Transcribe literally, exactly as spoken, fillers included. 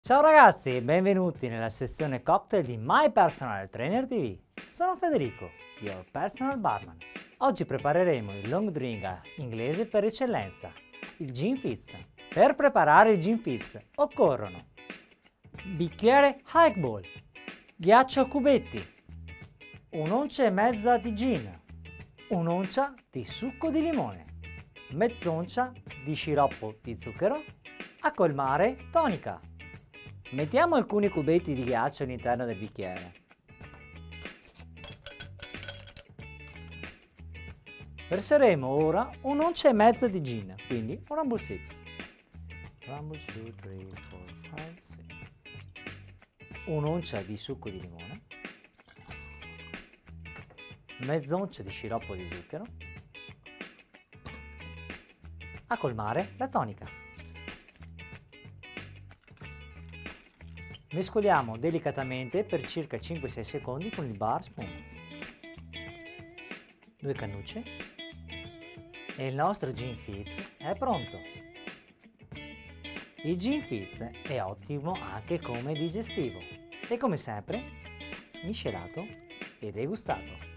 Ciao ragazzi e benvenuti nella sezione cocktail di My Personal Trainer ti vu. Sono Federico, your personal barman. Oggi prepareremo il long drink inglese per eccellenza, il Gin Fizz. Per preparare il Gin Fizz occorrono bicchiere highball, ghiaccio a cubetti, un'oncia e mezza di gin, un'oncia di succo di limone, mezz'oncia di sciroppo di zucchero, a colmare tonica. Mettiamo alcuni cubetti di ghiaccio all'interno del bicchiere. Verseremo ora un'oncia e mezza di gin, quindi un rumble sei. Rumble due, tre, quattro, cinque, sei. Un'oncia di succo di limone, mezz'oncia di sciroppo di zucchero, a colmare la tonica. Mescoliamo delicatamente per circa cinque sei secondi con il bar spoon. Due cannucce e il nostro Gin Fizz è pronto. Il Gin Fizz è ottimo anche come digestivo e come sempre miscelato e degustato.